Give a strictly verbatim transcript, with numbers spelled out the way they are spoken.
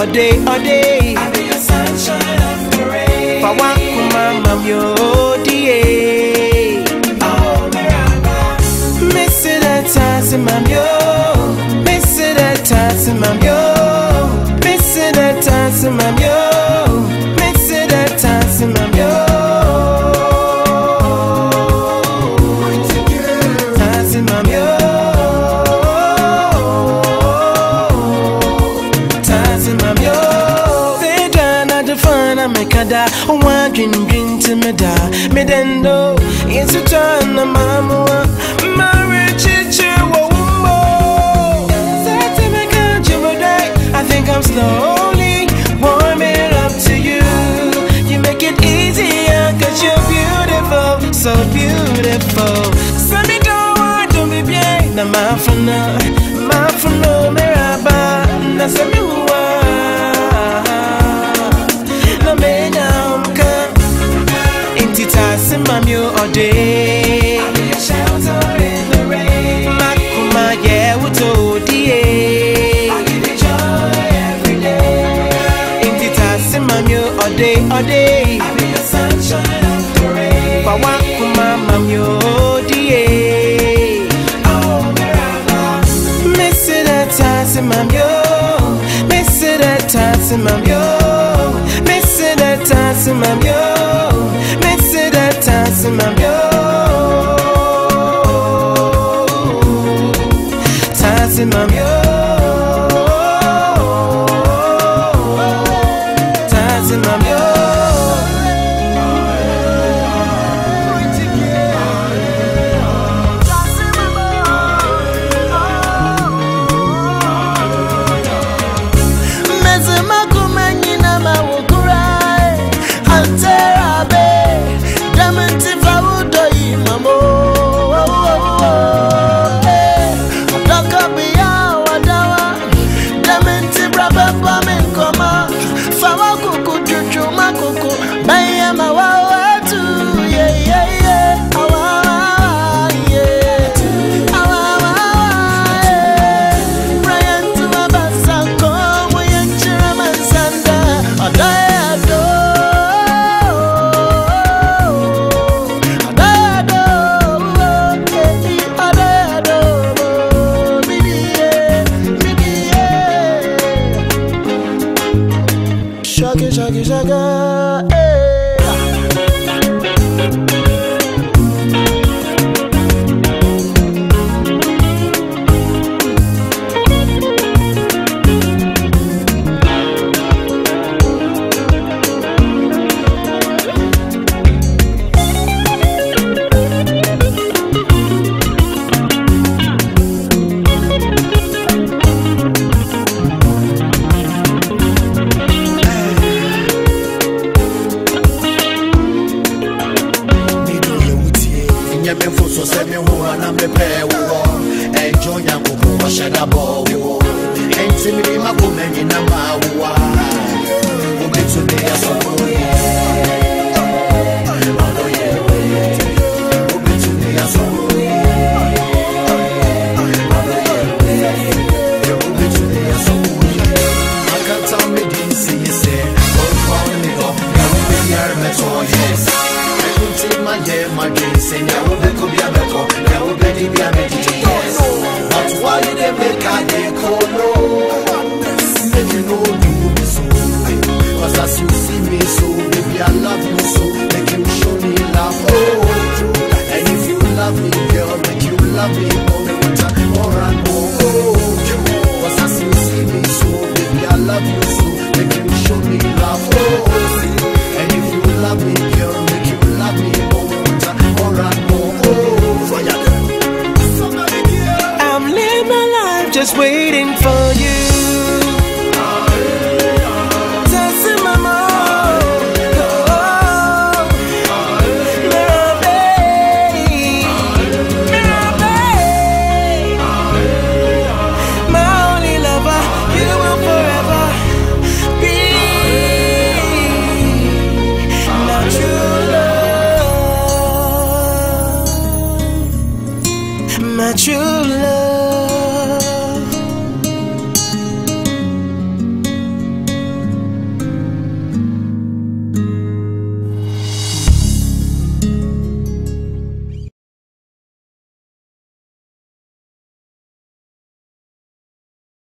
all day, all day. I'll be your sunshine of the rain. Fawa kumama yo die. Oh, Meraba. Miss it at times, mam yo. Miss it at times, mam yo. Miss it at times, mam yo. Miss it at times, mam yo. Times, mam yo. Times, mam yo. They done at the fun, I make a da. One dream, dream to me da. Me then know it's a turn, a mama. Marriage, chihuahua. I think I'm slowly warming up to you. You make it easier cause you're beautiful, so beautiful. Send me don't don't be bien. Na mafuna, mafuna meraba. Na send me uwa. Na menya umka. Inti tasi mamyo all day. I'll be a shelter in the rain. Makuma yeah wuto die. All day, all day. I'll be your sunshine of the rain. Fawa kumama yo die. Oh, Meraba. Miss it at times, mam yo. Miss it at times, mam yo. Miss it at times, mam yo. Miss it at times, mam yo. Times, mam yo. Shaggy, shaggy, shaggy, hey. So send me who and I'm the pair we war. Enjoy your go wash and a ball we war. Ain't see me my woman in a mawa. Who be today as a boy. Oh yeah, who be today as a boy. Oh yeah, who be today as a boy. I can't tell me this, you say. Oh, for me go. Now we be here, me toy yes. My yeah, my dream say now we could be a better, now we be be a better. But why you dey make a dey call no? Make you know do me so. Cause as you see me so, baby I love you so. Make you show me love, oh. And if you love me, girl, make you love me more and more and more. Cause as you see me so, baby I love you so. Make you show me love, oh. And if you love me, girl, make you love me more. I'm living my life just waiting for you. Dancing my mind, oh, Meraba, Meraba, my only lover, you will forever be my true love. My true love.